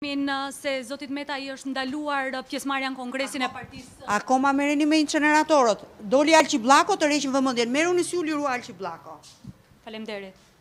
Se zotit Meta i është ndaluar pjesëmarrja në kongresin e partisë. Akoma merreni me inceneratorët. Doli Alçi Bllako të rreqin vëmendjen. Merruni si u liru Alçi Bllako. Faleminderit.